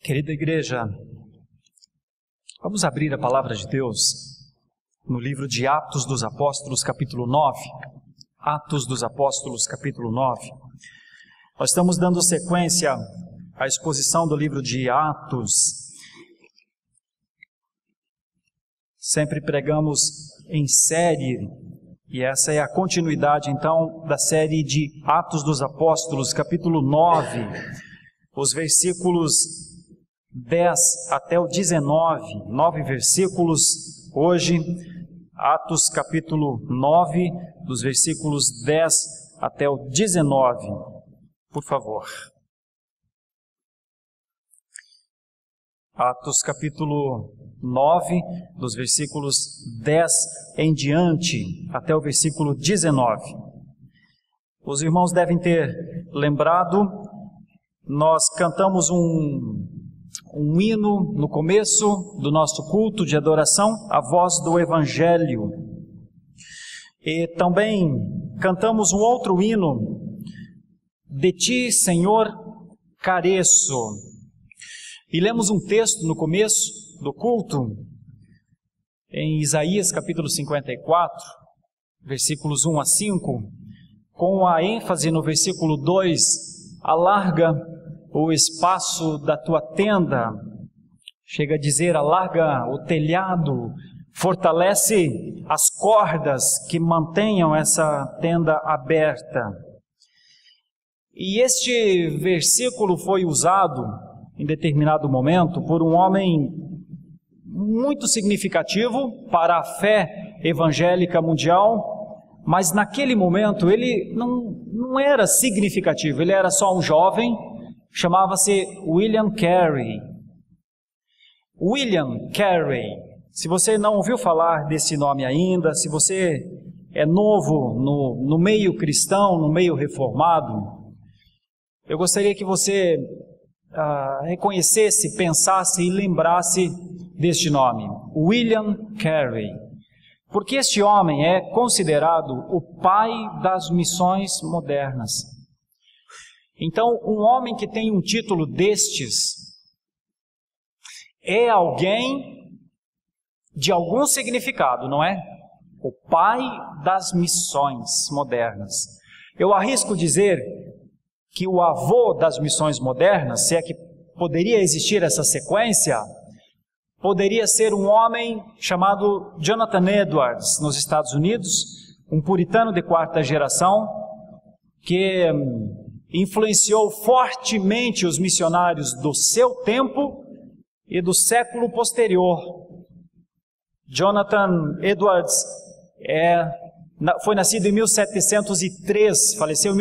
Querida igreja, vamos abrir a palavra de Deus no livro de Atos dos Apóstolos, capítulo 9. Atos dos Apóstolos, capítulo 9. Nós estamos dando sequência à exposição do livro de Atos. Sempre pregamos em série, e essa é a continuidade então da série de Atos dos Apóstolos, capítulo 9, os versículos 10 até o 19, 9 versículos hoje, Atos capítulo 9, dos versículos 10 até o 19, por favor. Atos capítulo 9, dos versículos 10 em diante, até o versículo 19. Os irmãos devem ter lembrado, nós cantamos um hino no começo do nosso culto de adoração, a voz do Evangelho. E também cantamos um outro hino, de ti, Senhor, careço. E lemos um texto no começo do culto, em Isaías capítulo 54, versículos 1 a 5, com a ênfase no versículo 2, alarga o espaço da tua tenda, chega a dizer, alarga o telhado, fortalece as cordas que mantenham essa tenda aberta. E este versículo foi usado em determinado momento por um homem muito significativo para a fé evangélica mundial, mas naquele momento ele não era significativo, ele era só um jovem, chamava-se William Carey. William Carey, se você não ouviu falar desse nome ainda, se você é novo no meio cristão, no meio reformado, eu gostaria que você reconhecesse, pensasse e lembrasse deste nome, William Carey, porque este homem é considerado o pai das missões modernas. Então, um homem que tem um título destes é alguém de algum significado, não é? O pai das missões modernas. Eu arrisco dizer que o avô das missões modernas, se é que poderia existir essa sequência, poderia ser um homem chamado Jonathan Edwards, nos Estados Unidos, um puritano de quarta geração, que influenciou fortemente os missionários do seu tempo e do século posterior. Jonathan Edwards foi nascido em 1703, faleceu em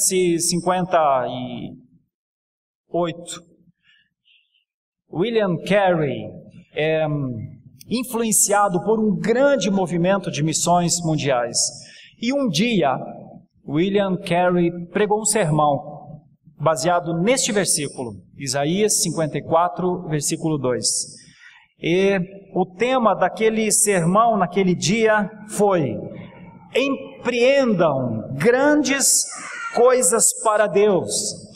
1758. William Carey é influenciado por um grande movimento de missões mundiais. E um dia, William Carey pregou um sermão baseado neste versículo, Isaías 54, versículo 2. E o tema daquele sermão naquele dia foi: empreendam grandes coisas para Deus,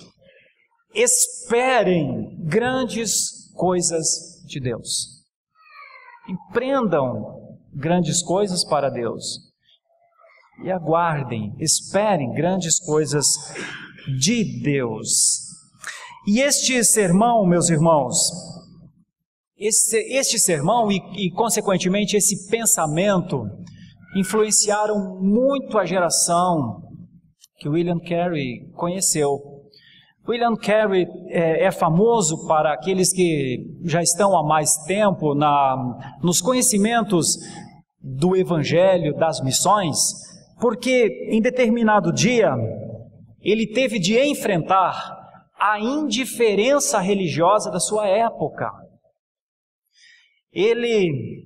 esperem grandes coisas de Deus. Empreendam grandes coisas para Deus. E aguardem, esperem grandes coisas de Deus. E este sermão, meus irmãos, este sermão e consequentemente esse pensamento influenciaram muito a geração que William Carey conheceu. William Carey é famoso para aqueles que já estão há mais tempo nos conhecimentos do Evangelho, das missões, porque em determinado dia ele teve de enfrentar a indiferença religiosa da sua época. Ele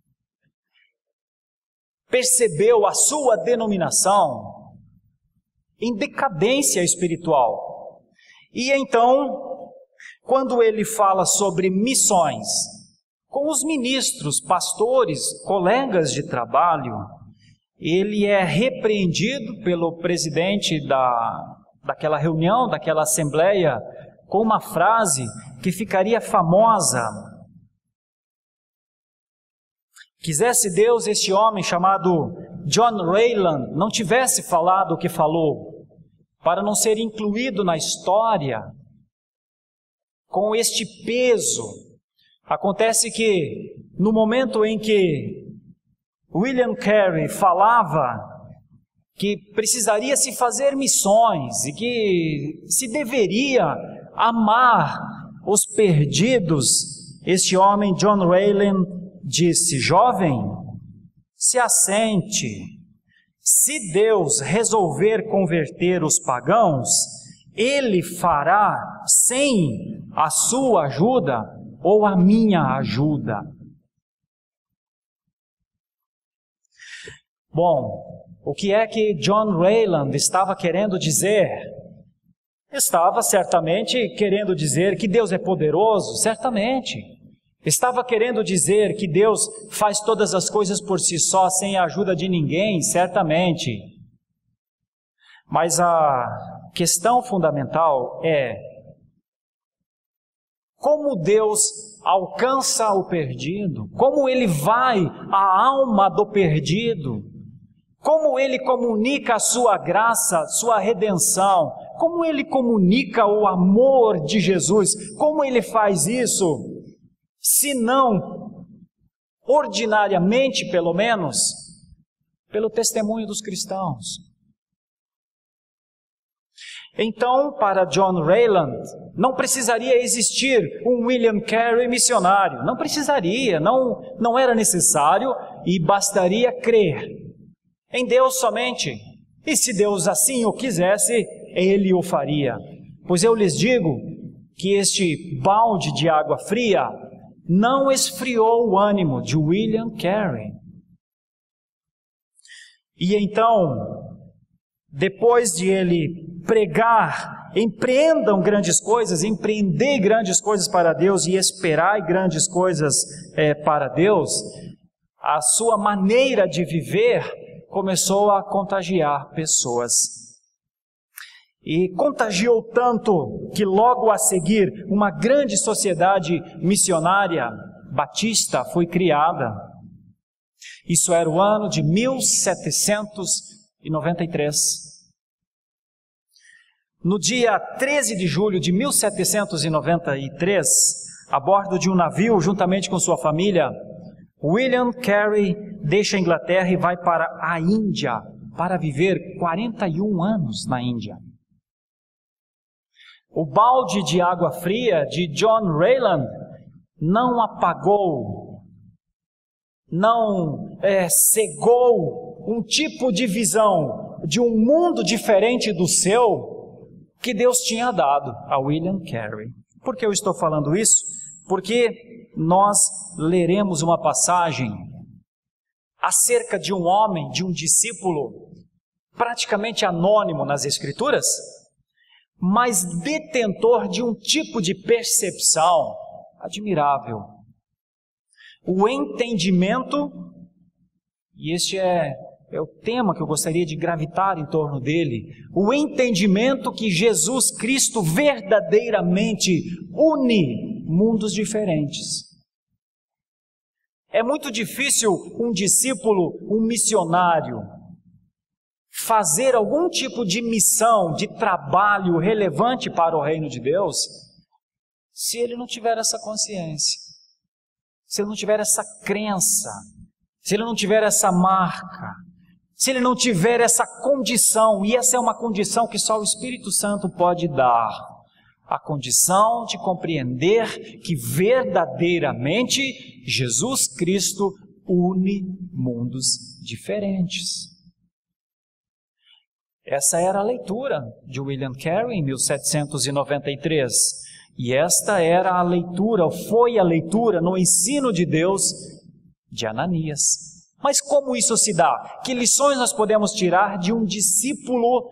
percebeu a sua denominação em decadência espiritual. E então, quando ele fala sobre missões com os ministros, pastores, colegas de trabalho, ele é repreendido pelo presidente daquela reunião, daquela assembleia com uma frase que ficaria famosa. Quisesse Deus este homem chamado John Rayland não tivesse falado o que falou, para não ser incluído na história com este peso. Acontece que no momento em que William Carey falava que precisaria se fazer missões e que se deveria amar os perdidos, este homem, John Rayland, disse: jovem, se assente. Se Deus resolver converter os pagãos, Ele fará sem a sua ajuda ou a minha ajuda. Bom, o que é que John Rayland estava querendo dizer? Estava certamente querendo dizer que Deus é poderoso, certamente. Estava querendo dizer que Deus faz todas as coisas por si só, sem a ajuda de ninguém, certamente. Mas a questão fundamental é: como Deus alcança o perdido? Como Ele vai à alma do perdido? Como Ele comunica a sua graça, sua redenção? Como Ele comunica o amor de Jesus? Como Ele faz isso? Se não, ordinariamente pelo menos, pelo testemunho dos cristãos. Então, para John Rayland, não precisaria existir um William Carey missionário. Não precisaria, não era necessário, e bastaria crer em Deus somente. E se Deus assim o quisesse, Ele o faria. Pois eu lhes digo que este balde de água fria não esfriou o ânimo de William Carey. E então, depois de ele pregar, empreender grandes coisas para Deus e esperar grandes coisas para Deus, a sua maneira de viver começou a contagiar pessoas. E contagiou tanto que logo a seguir uma grande sociedade missionária batista foi criada. Isso era o ano de 1793. No dia 13 de julho de 1793, a bordo de um navio, juntamente com sua família, William Carey deixa a Inglaterra e vai para a Índia, para viver 41 anos na Índia. O balde de água fria de John Rayland não apagou, não cegou um tipo de visão de um mundo diferente do seu que Deus tinha dado a William Carey. Por que eu estou falando isso? Porque nós leremos uma passagem acerca de um homem, de um discípulo praticamente anônimo nas Escrituras, mas detentor de um tipo de percepção admirável. O entendimento, e este é o tema que eu gostaria de gravitar em torno dele, o entendimento que Jesus Cristo verdadeiramente une mundos diferentes. É muito difícil um discípulo, um missionário, fazer algum tipo de missão, de trabalho relevante para o reino de Deus, se ele não tiver essa consciência, se ele não tiver essa crença, se ele não tiver essa marca, se ele não tiver essa condição, e essa é uma condição que só o Espírito Santo pode dar, a condição de compreender que verdadeiramente Jesus Cristo une mundos diferentes. Essa era a leitura de William Carey em 1793. E esta era a leitura, ou foi a leitura no ensino de Deus de Ananias. Mas como isso se dá? Que lições nós podemos tirar de um discípulo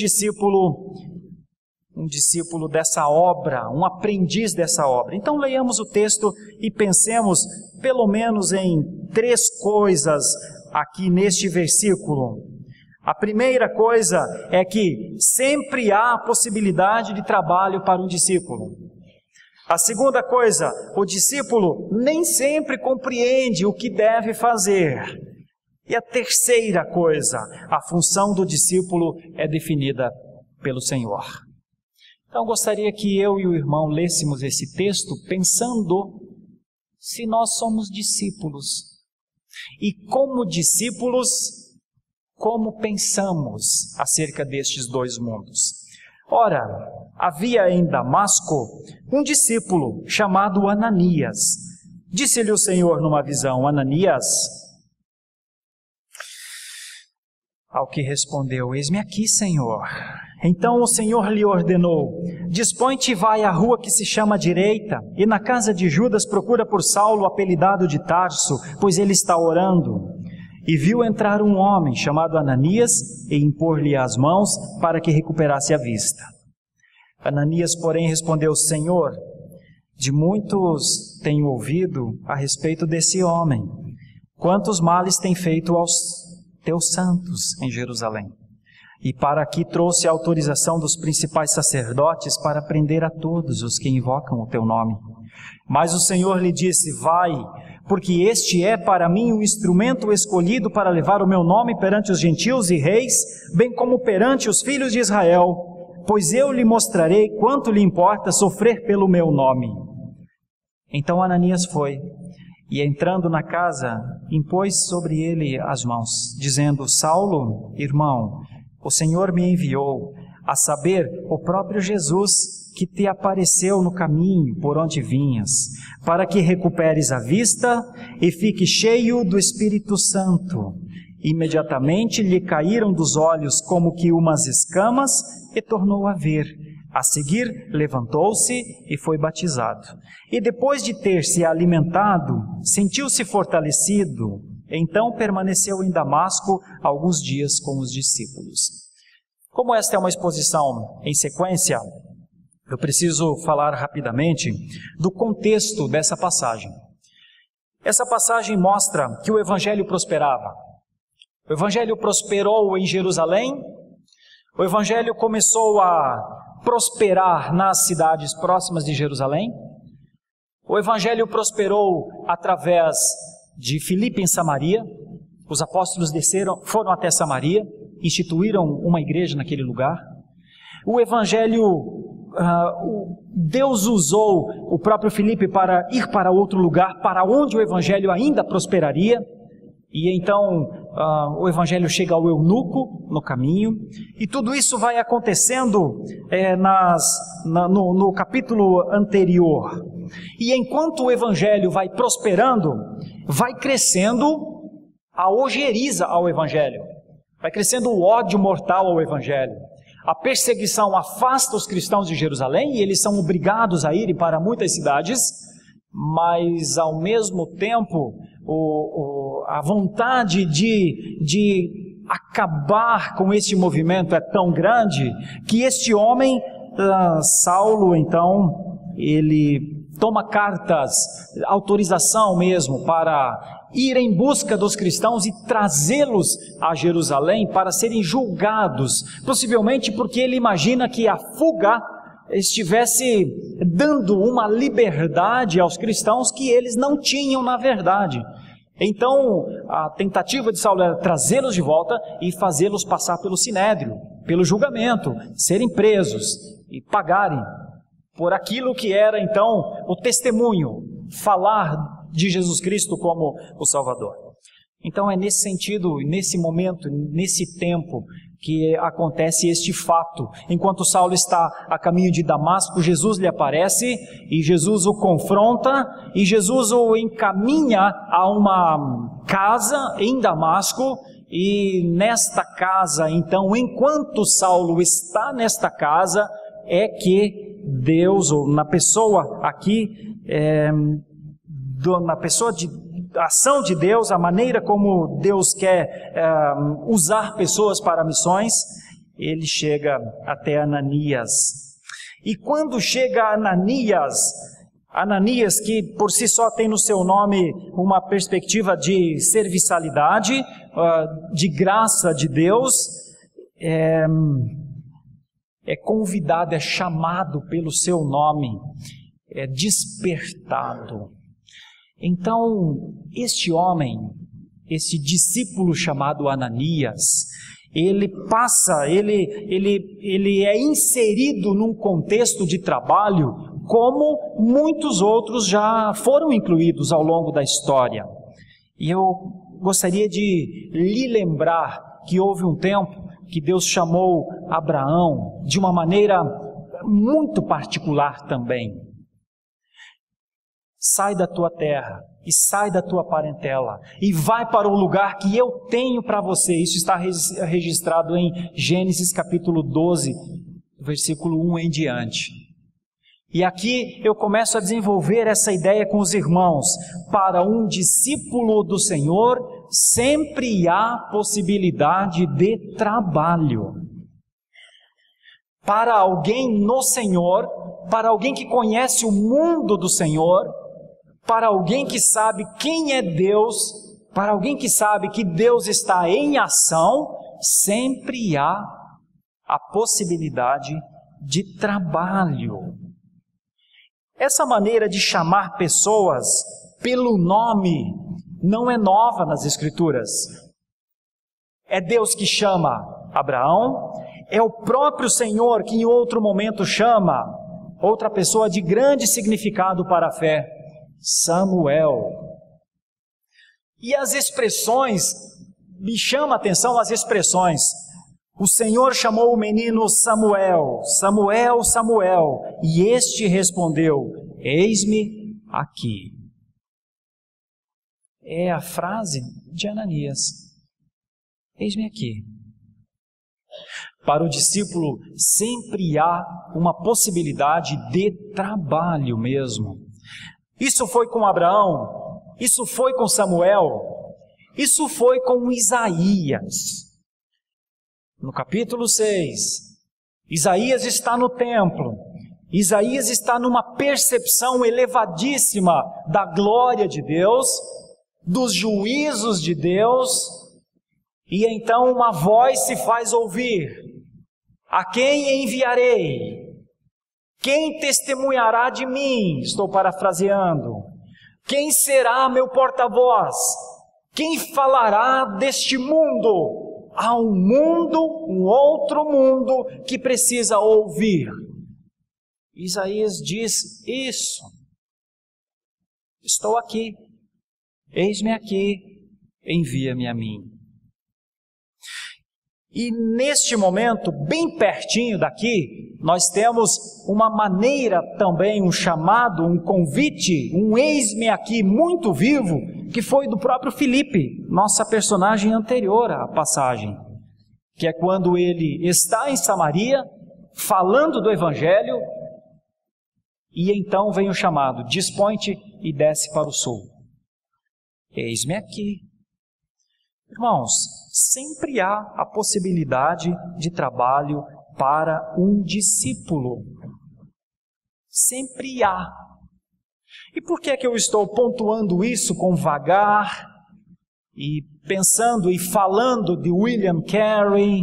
dessa obra, um aprendiz dessa obra? Então leiamos o texto e pensemos pelo menos em 3 coisas aqui neste versículo. A primeira coisa é que sempre há possibilidade de trabalho para um discípulo. A segunda coisa, o discípulo nem sempre compreende o que deve fazer. E a terceira coisa, a função do discípulo é definida pelo Senhor. Então, gostaria que eu e o irmão lêssemos esse texto pensando se nós somos discípulos. E como discípulos, como pensamos acerca destes dois mundos? Ora, havia em Damasco um discípulo chamado Ananias. Disse-lhe o Senhor numa visão: Ananias. Ao que respondeu: Eis-me aqui, Senhor. Então o Senhor lhe ordenou: Dispõe-te e vai à rua que se chama Direita, e na casa de Judas procura por Saulo, apelidado de Tarso, pois ele está orando. E viu entrar um homem chamado Ananias e impor-lhe as mãos para que recuperasse a vista. Ananias, porém, respondeu: Senhor, de muitos tenho ouvido a respeito desse homem, quantos males tem feito aos teus santos em Jerusalém. E para aqui trouxe a autorização dos principais sacerdotes para prender a todos os que invocam o teu nome. Mas o Senhor lhe disse: Vai, porque este é para mim um instrumento escolhido para levar o meu nome perante os gentios e reis, bem como perante os filhos de Israel, pois eu lhe mostrarei quanto lhe importa sofrer pelo meu nome. Então Ananias foi, e entrando na casa, impôs sobre ele as mãos, dizendo: Saulo, irmão, o Senhor me enviou, a saber, o próprio Jesus, que te apareceu no caminho por onde vinhas, para que recuperes a vista e fique cheio do Espírito Santo. Imediatamente lhe caíram dos olhos como que umas escamas e tornou a ver. A seguir, levantou-se e foi batizado. E depois de ter se alimentado, sentiu-se fortalecido. Então permaneceu em Damasco alguns dias com os discípulos. Como esta é uma exposição em sequência, eu preciso falar rapidamente do contexto dessa passagem. Essa passagem mostra que o Evangelho prosperava. O Evangelho prosperou em Jerusalém, o Evangelho começou a prosperar nas cidades próximas de Jerusalém, o Evangelho prosperou através de Filipe em Samaria. Os apóstolos foram até Samaria, instituíram uma igreja naquele lugar. O Evangelho, Deus usou o próprio Filipe para ir para outro lugar, para onde o Evangelho ainda prosperaria. E então o Evangelho chega ao eunuco no caminho. E tudo isso vai acontecendo no capítulo anterior. E enquanto o Evangelho vai prosperando, vai crescendo a ojeriza ao Evangelho. Vai crescendo o ódio mortal ao Evangelho. A perseguição afasta os cristãos de Jerusalém e eles são obrigados a irem para muitas cidades, mas ao mesmo tempo a vontade de acabar com este movimento é tão grande que este homem, Saulo, então, ele toma cartas, autorização mesmo para ir em busca dos cristãos e trazê-los a Jerusalém para serem julgados, possivelmente porque ele imagina que a fuga estivesse dando uma liberdade aos cristãos que eles não tinham na verdade. Então, a tentativa de Saulo era trazê-los de volta e fazê-los passar pelo sinédrio, pelo julgamento, serem presos e pagarem por aquilo que era então o testemunho, falar de Jesus Cristo como o Salvador. Então é nesse sentido, nesse momento, nesse tempo que acontece este fato. Enquanto Saulo está a caminho de Damasco, Jesus lhe aparece e Jesus o confronta e Jesus o encaminha a uma casa em Damasco. E nesta casa, então, enquanto Saulo está nesta casa, é que Deus, ou na pessoa aqui, na pessoa de ação de Deus, a maneira como Deus quer usar pessoas para missões, ele chega até Ananias. E quando chega Ananias, que por si só tem no seu nome uma perspectiva de serviçalidade, de graça de Deus é convidado, é chamado pelo seu nome, é despertado. Então, este homem, esse discípulo chamado Ananias, ele é inserido num contexto de trabalho como muitos outros já foram incluídos ao longo da história. E eu gostaria de lhe lembrar que houve um tempo que Deus chamou Abraão de uma maneira muito particular também. Sai da tua terra e sai da tua parentela e vai para o lugar que eu tenho para você. Isso está registrado em Gênesis capítulo 12, versículo 1 em diante. E aqui eu começo a desenvolver essa ideia com os irmãos. Para um discípulo do Senhor, sempre há possibilidade de trabalho. Para alguém no Senhor, para alguém que conhece o mundo do Senhor, para alguém que sabe quem é Deus, para alguém que sabe que Deus está em ação, sempre há a possibilidade de trabalho. Essa maneira de chamar pessoas pelo nome não é nova nas Escrituras. É Deus que chama Abraão, é o próprio Senhor que em outro momento chama outra pessoa de grande significado para a fé, Samuel. E as expressões, me chama a atenção as expressões. O Senhor chamou o menino Samuel, Samuel, Samuel, e este respondeu, eis-me aqui. É a frase de Ananias, eis-me aqui. Para o discípulo sempre há uma possibilidade de trabalho mesmo. Isso foi com Abraão, isso foi com Samuel, isso foi com Isaías. No capítulo 6, Isaías está no templo, Isaías está numa percepção elevadíssima da glória de Deus, dos juízos de Deus, e então uma voz se faz ouvir, a quem enviarei? Quem testemunhará de mim? Estou parafraseando. Quem será meu porta-voz? Quem falará deste mundo? Há um mundo, um outro mundo que precisa ouvir. Isaías diz isso. Estou aqui. Eis-me aqui. Envia-me a mim. E neste momento, bem pertinho daqui, nós temos uma maneira também, um chamado, um convite, um eis-me aqui muito vivo, que foi do próprio Filipe, nossa personagem anterior à passagem, que é quando ele está em Samaria, falando do Evangelho, e então vem o chamado, dispõe-te e desce para o sul. Eis-me aqui. Irmãos, sempre há a possibilidade de trabalho para um discípulo. Sempre há. E por que é que eu estou pontuando isso com vagar e pensando e falando de William Carey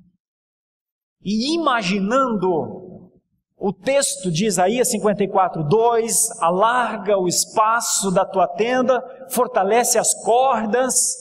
e imaginando o texto de Isaías 54:2, alarga o espaço da tua tenda, fortalece as cordas?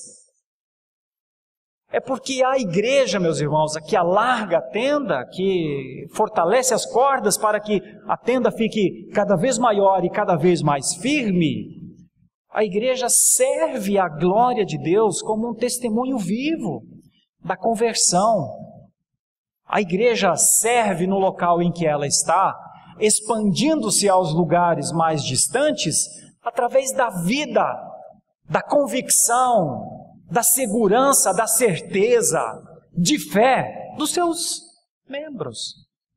É porque a igreja, meus irmãos, que alarga a tenda, que fortalece as cordas para que a tenda fique cada vez maior e cada vez mais firme, a igreja serve a glória de Deus como um testemunho vivo da conversão. A igreja serve no local em que ela está, expandindo-se aos lugares mais distantes, através da vida, da convicção, da segurança, da certeza, de fé dos seus membros.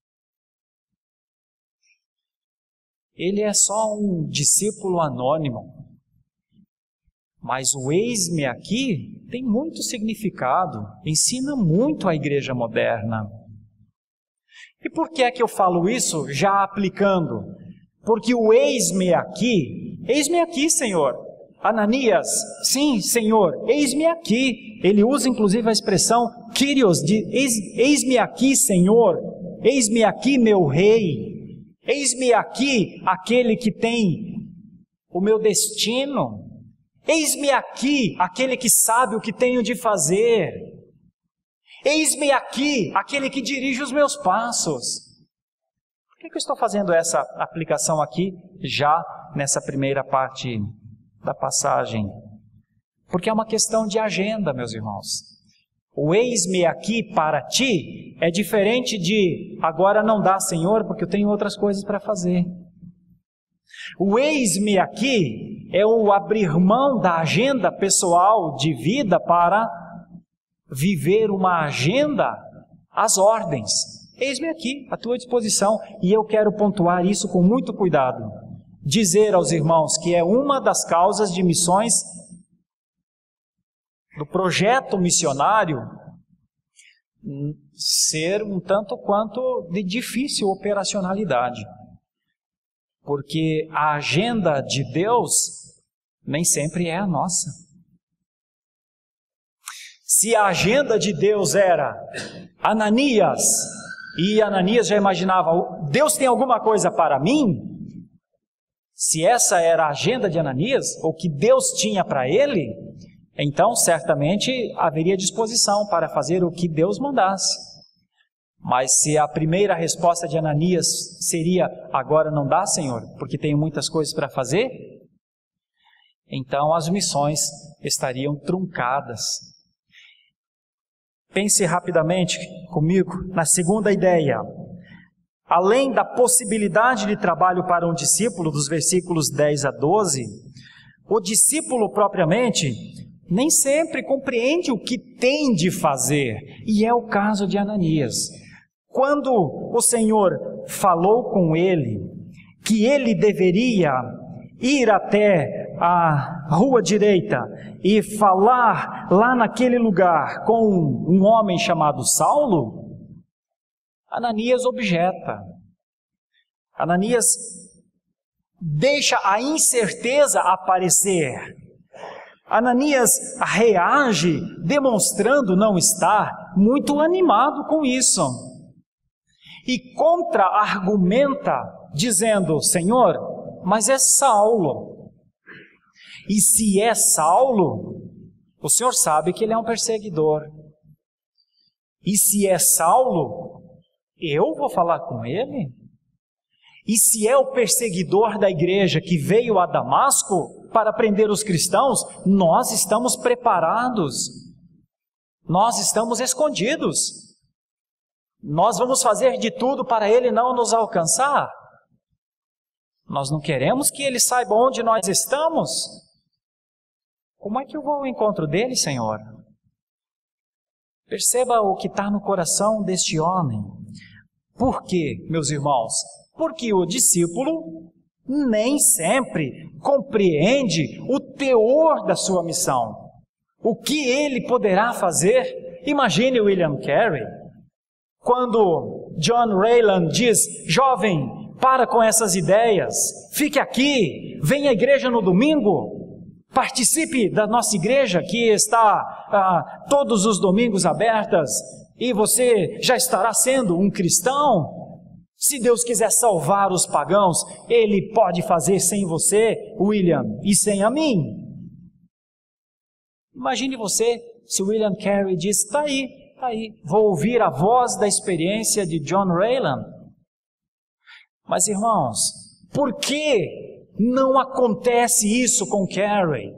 Ele é só um discípulo anônimo, mas o eis-me aqui tem muito significado, ensina muito a igreja moderna. E por que é que eu falo isso já aplicando? Porque o eis-me aqui, Senhor, Ananias, sim, Senhor, eis-me aqui. Ele usa inclusive a expressão Kyrios, de eis-me aqui, Senhor, eis-me aqui, meu rei, eis-me aqui, aquele que tem o meu destino, eis-me aqui, aquele que sabe o que tenho de fazer, eis-me aqui, aquele que dirige os meus passos. Por que eu estou fazendo essa aplicação aqui, já nessa primeira parte da passagem? Porque é uma questão de agenda, meus irmãos. O eis-me aqui para ti é diferente de agora não dá, Senhor, porque eu tenho outras coisas para fazer. O eis-me aqui é o abrir mão da agenda pessoal de vida para viver uma agenda às ordens. Eis-me aqui, à tua disposição, e eu quero pontuar isso com muito cuidado. Dizer aos irmãos que é uma das causas de missões do projeto missionário ser um tanto quanto de difícil operacionalidade. Porque a agenda de Deus nem sempre é a nossa. Se a agenda de Deus era Ananias, e Ananias já imaginava, Deus tem alguma coisa para mim? Se essa era a agenda de Ananias, ou que Deus tinha para ele, então certamente haveria disposição para fazer o que Deus mandasse. Mas se a primeira resposta de Ananias seria, agora não dá, Senhor, porque tenho muitas coisas para fazer, então as missões estariam truncadas. Pense rapidamente comigo na segunda ideia. Além da possibilidade de trabalho para um discípulo, dos versículos 10 a 12, o discípulo propriamente nem sempre compreende o que tem de fazer, e é o caso de Ananias. Quando o Senhor falou com ele que ele deveria ir até a rua direita e falar lá naquele lugar com um homem chamado Saulo, Ananias objeta. Ananias deixa a incerteza aparecer. Ananias reage demonstrando não estar muito animado com isso. E contra-argumenta dizendo, Senhor, mas é Saulo. E se é Saulo, o Senhor sabe que ele é um perseguidor. E se é Saulo, eu vou falar com ele? E se é o perseguidor da igreja que veio a Damasco para prender os cristãos, nós estamos preparados. Nós estamos escondidos. Nós vamos fazer de tudo para ele não nos alcançar. Nós não queremos que ele saiba onde nós estamos. Como é que eu vou ao encontro dele, Senhor? Perceba o que está no coração deste homem. Por quê, meus irmãos? Porque o discípulo nem sempre compreende o teor da sua missão. O que ele poderá fazer? Imagine William Carey, quando John Rayland diz, jovem, para com essas ideias, fique aqui, venha à igreja no domingo, participe da nossa igreja que está todos os domingos abertas, e você já estará sendo um cristão. Se Deus quiser salvar os pagãos, Ele pode fazer sem você, William, e sem a mim. Imagine você, se William Carey diz, está aí, vou ouvir a voz da experiência de John Rayland. Mas irmãos, por que não acontece isso com Carey?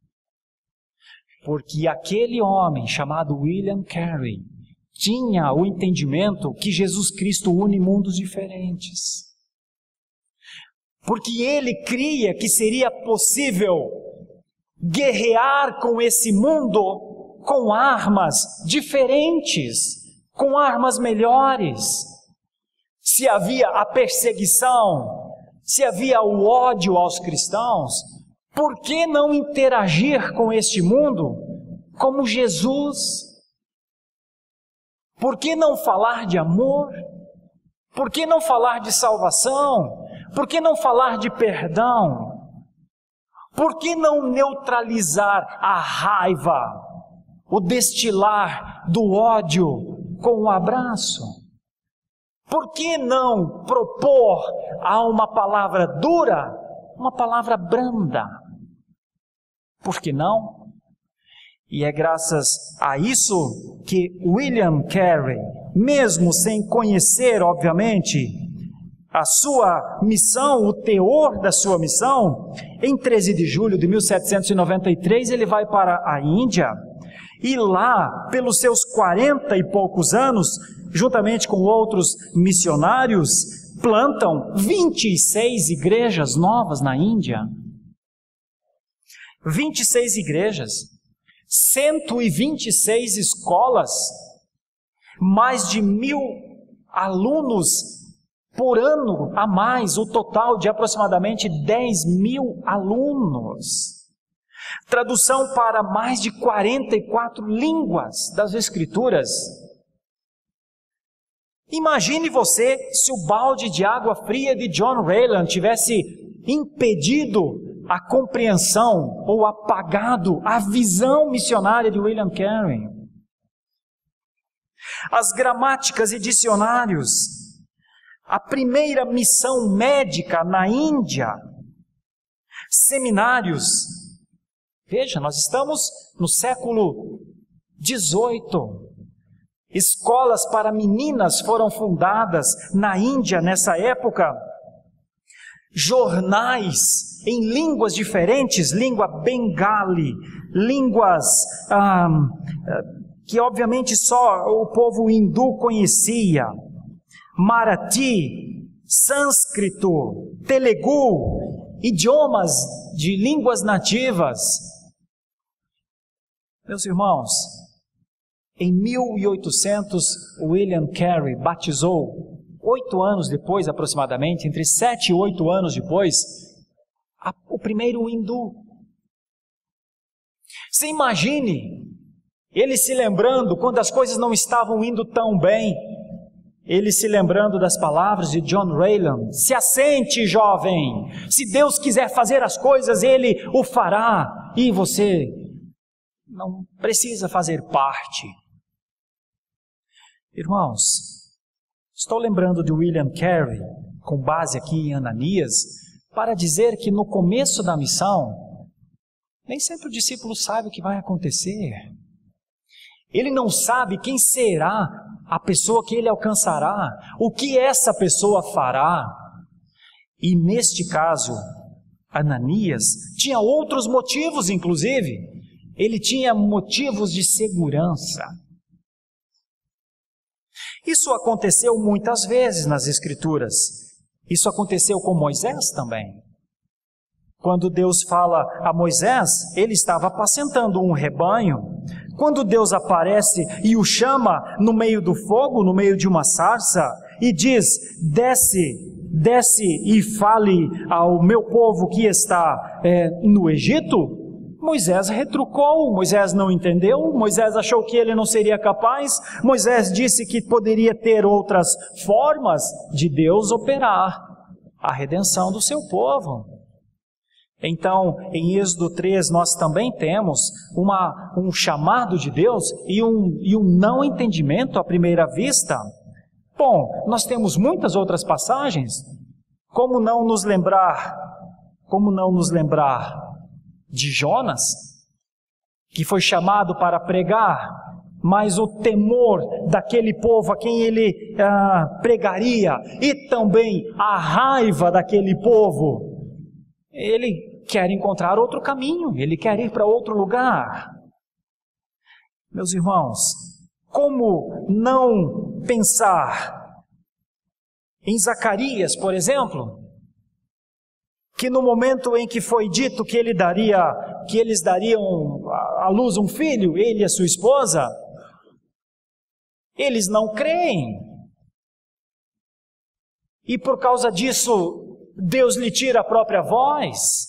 Porque aquele homem chamado William Carey tinha o entendimento que Jesus Cristo une mundos diferentes. Porque ele cria que seria possível guerrear com esse mundo com armas diferentes, com armas melhores. Se havia a perseguição, se havia o ódio aos cristãos, por que não interagir com este mundo como Jesus? Por que não falar de amor? Por que não falar de salvação? Por que não falar de perdão? Por que não neutralizar a raiva, o destilar do ódio com um abraço? Por que não propor a uma palavra dura, uma palavra branda? Por que não? E é graças a isso que William Carey, mesmo sem conhecer, obviamente, a sua missão, o teor da sua missão, em 13 de julho de 1793, ele vai para a Índia, e lá, pelos seus 40 e poucos anos, juntamente com outros missionários, plantam 26 igrejas novas na Índia. 26 igrejas, 126 escolas, mais de 1.000 alunos por ano a mais, o total de aproximadamente 10.000 alunos. Tradução para mais de 44 línguas das Escrituras. Imagine você se o balde de água fria de John Rayland tivesse impedido a compreensão ou apagado a visão missionária de William Carey. As gramáticas e dicionários, a primeira missão médica na Índia, seminários. Veja, nós estamos no século XVIII. Escolas para meninas foram fundadas na Índia nessa época. Jornais em línguas diferentes, língua bengali, línguas que obviamente só o povo hindu conhecia. Marathi, sânscrito, telugu, idiomas de línguas nativas. Meus irmãos, em 1800, William Carey batizou, 8 anos depois aproximadamente, entre 7 e 8 anos depois, o primeiro hindu. Você imagine ele se lembrando quando as coisas não estavam indo tão bem, ele se lembrando das palavras de John Rayland: se assente, jovem, se Deus quiser fazer as coisas, Ele o fará, e você não precisa fazer parte. Irmãos, estou lembrando de William Carey, com base aqui em Ananias, para dizer que no começo da missão, nem sempre o discípulo sabe o que vai acontecer. Ele não sabe quem será a pessoa que ele alcançará, o que essa pessoa fará. E neste caso, Ananias tinha outros motivos, inclusive. Ele tinha motivos de segurança. Isso aconteceu muitas vezes nas Escrituras. Isso aconteceu com Moisés também. Quando Deus fala a Moisés, ele estava apacentando um rebanho. Quando Deus aparece e o chama no meio do fogo, no meio de uma sarça, e diz: desce e fale ao meu povo que está no Egito, Moisés retrucou, Moisés não entendeu, Moisés achou que ele não seria capaz, Moisés disse que poderia ter outras formas de Deus operar a redenção do seu povo. Então, em Êxodo 3, nós também temos um chamado de Deus e um não entendimento à primeira vista. Bom, nós temos muitas outras passagens. Como não nos lembrar de Jonas, que foi chamado para pregar, mas o temor daquele povo a quem ele pregaria, e também a raiva daquele povo, ele quer encontrar outro caminho, ele quer ir para outro lugar. Meus irmãos, como não pensar em Zacarias, por exemplo, que no momento em que foi dito que eles dariam à luz um filho, ele e a sua esposa, eles não creem. E por causa disso, Deus lhe tira a própria voz.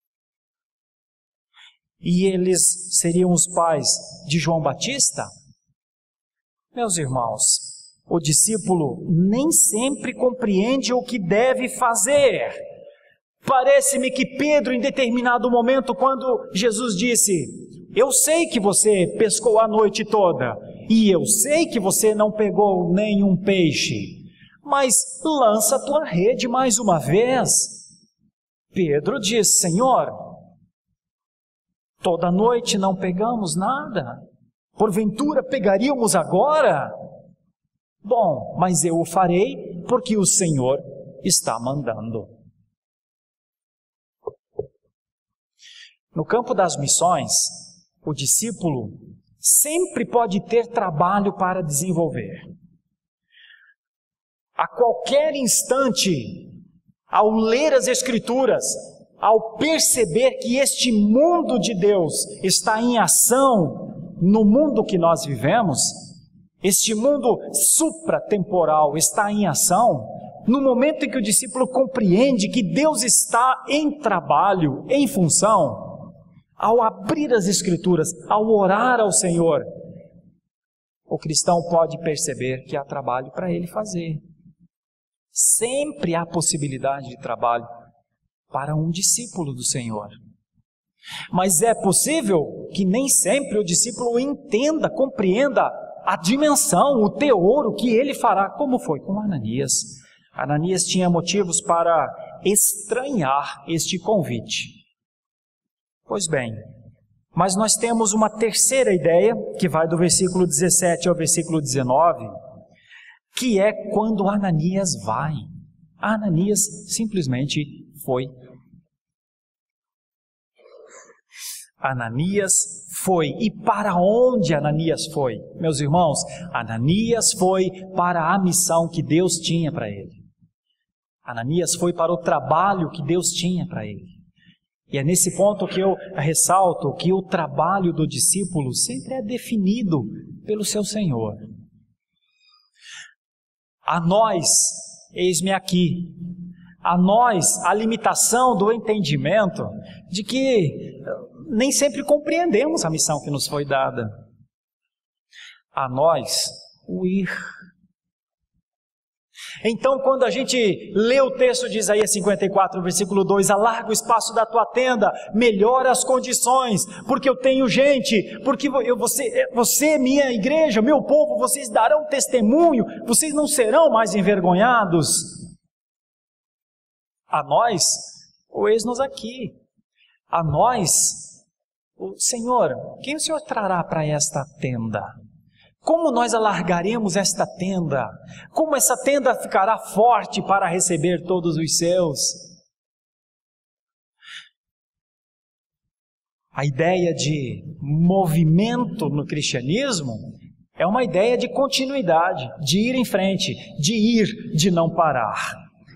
E eles seriam os pais de João Batista? Meus irmãos, o discípulo nem sempre compreende o que deve fazer. Parece-me que Pedro, em determinado momento, quando Jesus disse: eu sei que você pescou a noite toda, e eu sei que você não pegou nenhum peixe, mas lança a tua rede mais uma vez. Pedro diz: Senhor, toda noite não pegamos nada, porventura pegaríamos agora? Bom, mas eu o farei porque o Senhor está mandando. No campo das missões, o discípulo sempre pode ter trabalho para desenvolver. A qualquer instante, ao ler as Escrituras, ao perceber que este mundo de Deus está em ação no mundo que nós vivemos, este mundo supratemporal está em ação, no momento em que o discípulo compreende que Deus está em trabalho, em função, ao abrir as Escrituras, ao orar ao Senhor, o cristão pode perceber que há trabalho para ele fazer. Sempre há possibilidade de trabalho para um discípulo do Senhor. Mas é possível que nem sempre o discípulo entenda, compreenda a dimensão, o teor, o que ele fará, como foi com Ananias. Ananias tinha motivos para estranhar este convite. Pois bem, mas nós temos uma terceira ideia, que vai do versículo 17 ao versículo 19, que é quando Ananias vai. Ananias simplesmente foi. Ananias foi. E para onde Ananias foi? Meus irmãos, Ananias foi para a missão que Deus tinha para ele. Ananias foi para o trabalho que Deus tinha para ele. E é nesse ponto que eu ressalto que o trabalho do discípulo sempre é definido pelo seu Senhor. A nós, eis-me aqui, a nós a limitação do entendimento de que nem sempre compreendemos a missão que nos foi dada. A nós, o ir. Então, quando a gente lê o texto de Isaías 54, versículo 2, alarga o espaço da tua tenda, melhora as condições, porque eu tenho gente, porque você, minha igreja, meu povo, vocês darão testemunho, vocês não serão mais envergonhados. A nós, o eis-nos aqui. A nós, o Senhor, quem o Senhor trará para esta tenda? Como nós alargaremos esta tenda? Como essa tenda ficará forte para receber todos os seus? A ideia de movimento no cristianismo é uma ideia de continuidade, de ir em frente, de não parar.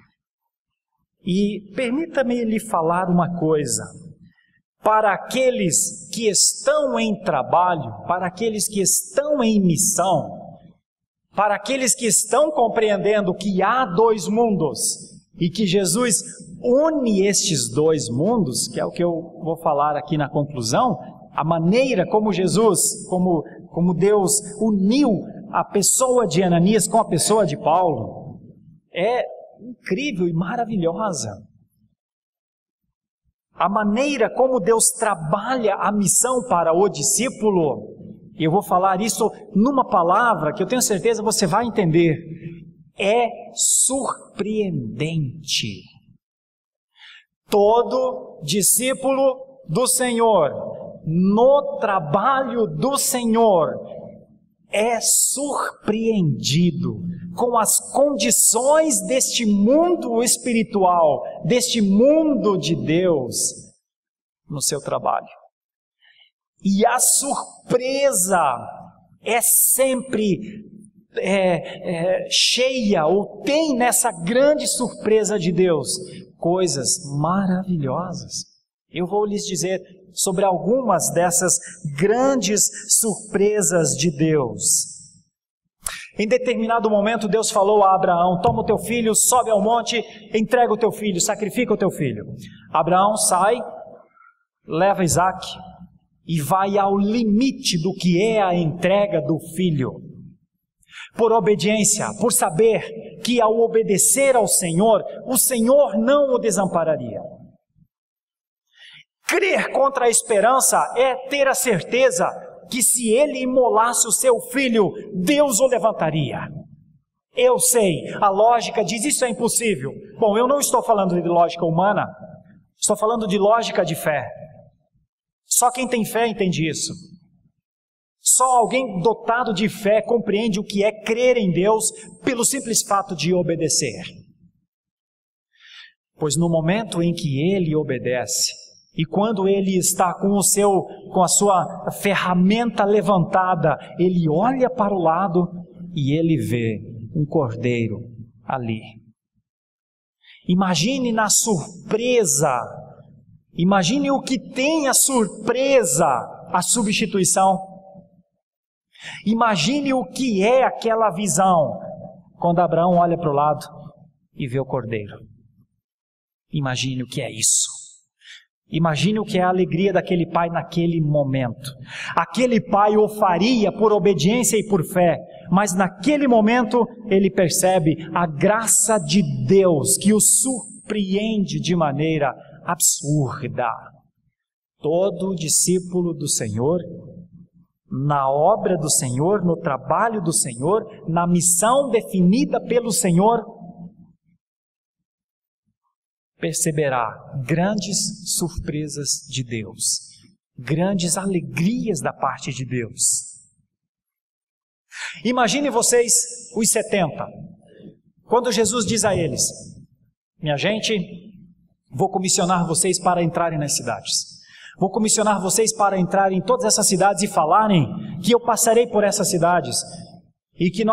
E permita-me lhe falar uma coisa. Para aqueles que estão em trabalho, para aqueles que estão em missão, para aqueles que estão compreendendo que há dois mundos e que Jesus une estes dois mundos, que é o que eu vou falar aqui na conclusão, a maneira como Jesus, como Deus uniu a pessoa de Ananias com a pessoa de Paulo, é incrível e maravilhosa. A maneira como Deus trabalha a missão para o discípulo, eu vou falar isso numa palavra que eu tenho certeza você vai entender, é surpreendente. Todo discípulo do Senhor, no trabalho do Senhor, é surpreendido com as condições deste mundo espiritual, deste mundo de Deus, no seu trabalho. E a surpresa é sempre cheia, ou tem nessa grande surpresa de Deus, coisas maravilhosas. Eu vou lhes dizer sobre algumas dessas grandes surpresas de Deus. Em determinado momento Deus falou a Abraão: toma o teu filho, sobe ao monte, entrega o teu filho, sacrifica o teu filho. Abraão sai, leva Isaque e vai ao limite do que é a entrega do filho. Por obediência, por saber que ao obedecer ao Senhor, o Senhor não o desampararia. Crer contra a esperança é ter a certeza que se ele imolasse o seu filho, Deus o levantaria. Eu sei, a lógica diz isso é impossível. Bom, eu não estou falando de lógica humana, estou falando de lógica de fé. Só quem tem fé entende isso. Só alguém dotado de fé compreende o que é crer em Deus pelo simples fato de obedecer. Pois no momento em que ele obedece, e quando ele está com a sua ferramenta levantada, ele olha para o lado e ele vê um cordeiro ali. Imagine na surpresa, imagine o que tem a surpresa, a substituição. Imagine o que é aquela visão, quando Abraão olha para o lado e vê o cordeiro. Imagine o que é isso. Imagine o que é a alegria daquele pai naquele momento. Aquele pai o faria por obediência e por fé, mas naquele momento ele percebe a graça de Deus que o surpreende de maneira absurda. Todo discípulo do Senhor, na obra do Senhor, no trabalho do Senhor, na missão definida pelo Senhor, perceberá grandes surpresas de Deus, grandes alegrias da parte de Deus. Imagine vocês os 70, quando Jesus diz a eles: minha gente, vou comissionar vocês para entrarem nas cidades. Vou comissionar vocês para entrarem em todas essas cidades e falarem que eu passarei por essas cidades e que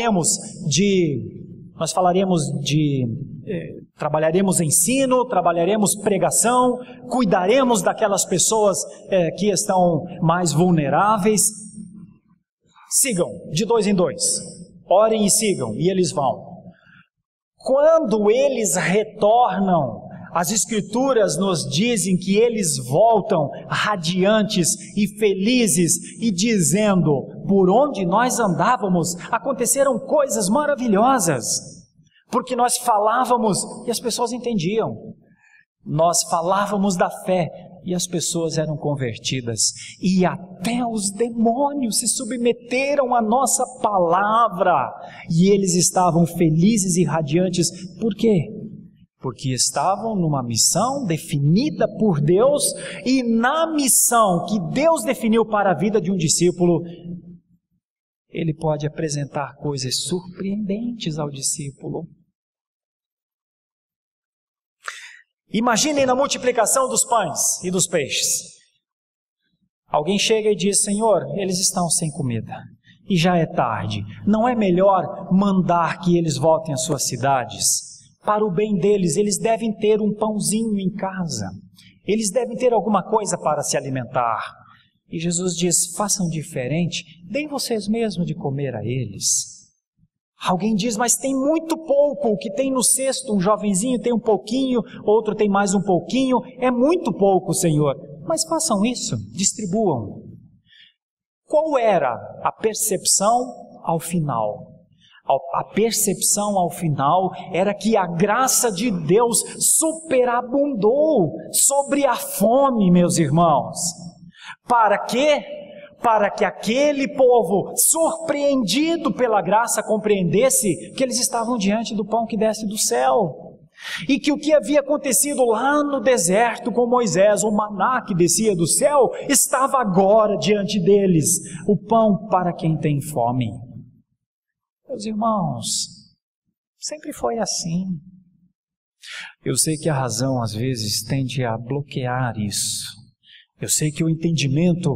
trabalharemos ensino, trabalharemos pregação, cuidaremos daquelas pessoas que estão mais vulneráveis. Sigam, de 2 em 2, orem e sigam, e eles vão. Quando eles retornam, as Escrituras nos dizem que eles voltam radiantes e felizes e dizendo: por onde nós andávamos aconteceram coisas maravilhosas, porque nós falávamos e as pessoas entendiam. Nós falávamos da fé e as pessoas eram convertidas, e até os demônios se submeteram à nossa palavra, e eles estavam felizes e radiantes. Por quê? Porque estavam numa missão definida por Deus, e na missão que Deus definiu para a vida de um discípulo, ele pode apresentar coisas surpreendentes ao discípulo. Imaginem na multiplicação dos pães e dos peixes. Alguém chega e diz: Senhor, eles estão sem comida e já é tarde. Não é melhor mandar que eles voltem às suas cidades? Para o bem deles, eles devem ter um pãozinho em casa. Eles devem ter alguma coisa para se alimentar. E Jesus diz: façam diferente, deem vocês mesmos de comer a eles. Alguém diz: mas tem muito pouco, o que tem no cesto, um jovenzinho tem um pouquinho, outro tem mais um pouquinho, é muito pouco, Senhor. Mas façam isso, distribuam. Qual era a percepção ao final? A percepção ao final era que a graça de Deus superabundou sobre a fome, meus irmãos. Para quê? Para que aquele povo, surpreendido pela graça, compreendesse que eles estavam diante do pão que desce do céu. E que o que havia acontecido lá no deserto com Moisés, o maná que descia do céu, estava agora diante deles. O pão para quem tem fome. Meus irmãos, sempre foi assim. Eu sei que a razão às vezes tende a bloquear isso. Eu sei que o entendimento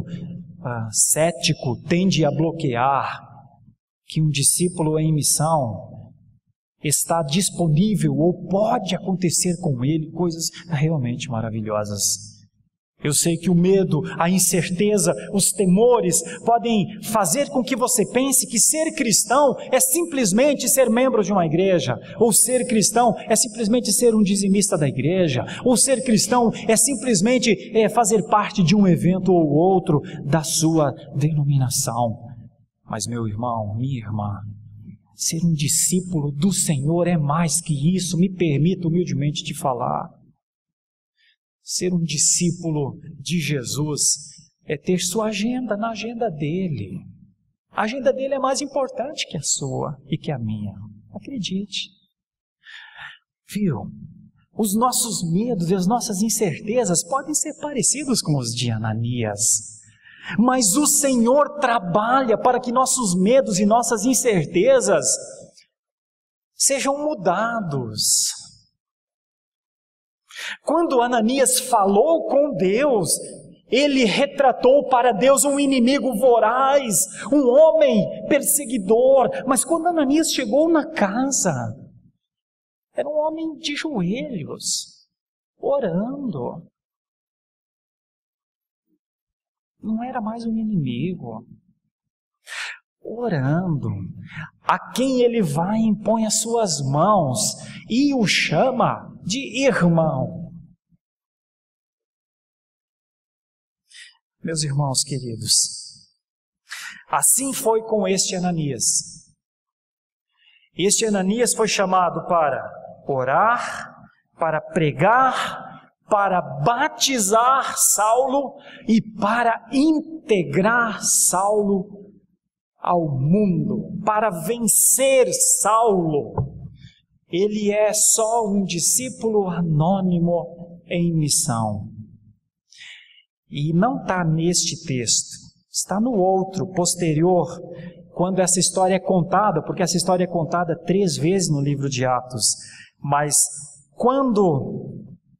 cético tende a bloquear que um discípulo em missão está disponível ou pode acontecer com ele coisas realmente maravilhosas. Eu sei que o medo, a incerteza, os temores podem fazer com que você pense que ser cristão é simplesmente ser membro de uma igreja, ou ser cristão é simplesmente ser um dizimista da igreja, ou ser cristão é simplesmente fazer parte de um evento ou outro da sua denominação. Mas meu irmão, minha irmã, ser um discípulo do Senhor é mais que isso, me permita humildemente te falar. Ser um discípulo de Jesus é ter sua agenda na agenda dele. A agenda dele é mais importante que a sua e que a minha. Acredite. Viu? Os nossos medos e as nossas incertezas podem ser parecidos com os de Ananias. Mas o Senhor trabalha para que nossos medos e nossas incertezas sejam mudados. Quando Ananias falou com Deus, ele retratou para Deus um inimigo voraz, um homem perseguidor. Mas quando Ananias chegou na casa, era um homem de joelhos, orando. Não era mais um inimigo. Orando. A quem ele vai impõe as suas mãos e o chama de irmão. Meus irmãos queridos, assim foi com este Ananias. Este Ananias foi chamado para orar, para pregar, para batizar Saulo e para integrar Saulo ao mundo, para vencer Saulo. Ele é só um discípulo anônimo em missão. E não está neste texto, está no outro, posterior, quando essa história é contada, porque essa história é contada 3 vezes no livro de Atos. Mas quando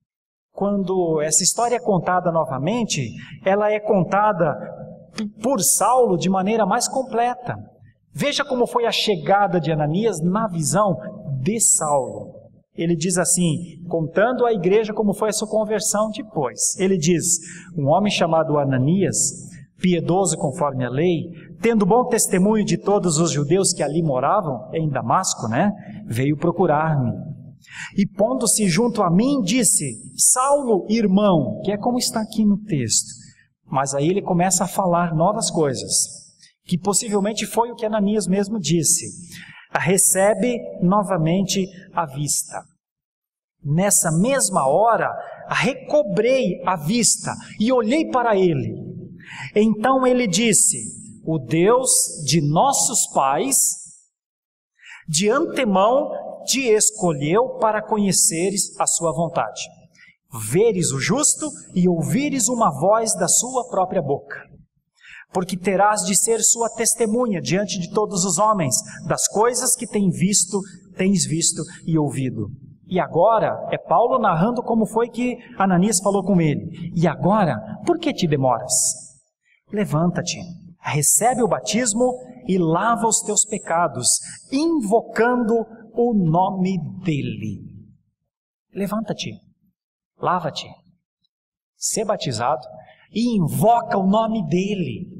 essa história é contada novamente, ela é contada por Saulo de maneira mais completa. Veja como foi a chegada de Ananias na visão de Saulo. Ele diz assim, contando à igreja como foi a sua conversão depois. Ele diz, um homem chamado Ananias, piedoso conforme a lei, tendo bom testemunho de todos os judeus que ali moravam, em Damasco, veio procurar-me. E pondo-se junto a mim, disse, Saulo, irmão, que é como está aqui no texto. Mas aí ele começa a falar novas coisas, que possivelmente foi o que Ananias mesmo disse. Recebe novamente a vista. Nessa mesma hora, recobrei a vista e olhei para ele. Então ele disse, o Deus de nossos pais, de antemão te escolheu para conheceres a sua vontade, veres o justo e ouvires uma voz da sua própria boca. Porque terás de ser sua testemunha diante de todos os homens, das coisas que tens visto e ouvido. E agora, é Paulo narrando como foi que Ananias falou com ele. E agora, por que te demoras? Levanta-te, recebe o batismo e lava os teus pecados, invocando o nome dele. Levanta-te, lava-te, sê batizado e invoca o nome dele.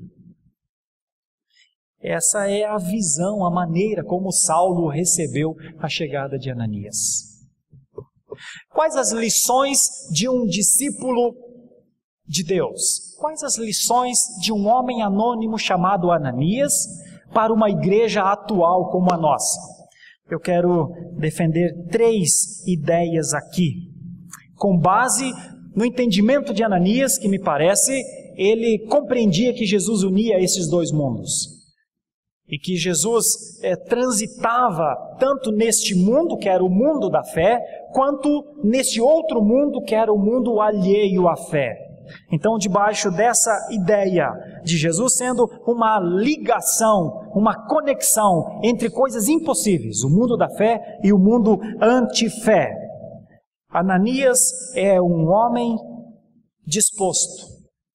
Essa é a visão, a maneira como Saulo recebeu a chegada de Ananias. Quais as lições de um discípulo de Deus? Quais as lições de um homem anônimo chamado Ananias para uma igreja atual como a nossa? Eu quero defender 3 ideias aqui, com base no entendimento de Ananias, que me parece, ele compreendia que Jesus unia esses 2 mundos. E que Jesus transitava tanto neste mundo, que era o mundo da fé, quanto nesse outro mundo, que era o mundo alheio à fé. Então, debaixo dessa ideia de Jesus sendo uma ligação, uma conexão entre coisas impossíveis, o mundo da fé e o mundo anti-fé, Ananias é um homem disposto.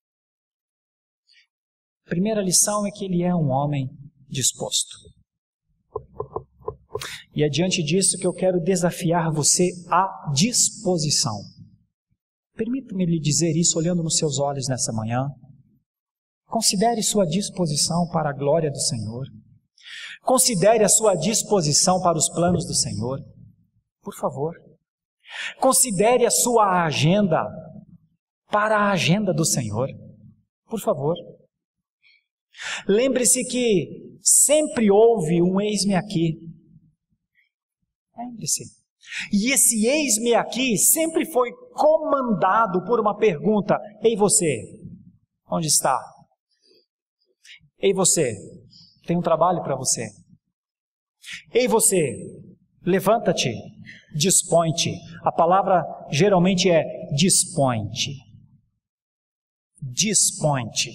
A primeira lição é que ele é um homem disposto. E é diante disso que eu quero desafiar você à disposição. Permita-me lhe dizer isso olhando nos seus olhos nessa manhã. Considere sua disposição para a glória do Senhor. Considere a sua disposição para os planos do Senhor. Por favor. Considere a sua agenda para a agenda do Senhor. Por favor. Lembre-se que sempre houve um eis-me aqui. Lembre-se. E esse eis-me aqui sempre foi comandado por uma pergunta: ei você, onde está? Ei você, tem um trabalho para você. Ei você, levanta-te, dispõe-te. A palavra geralmente é dispõe-te. Dispõe-te.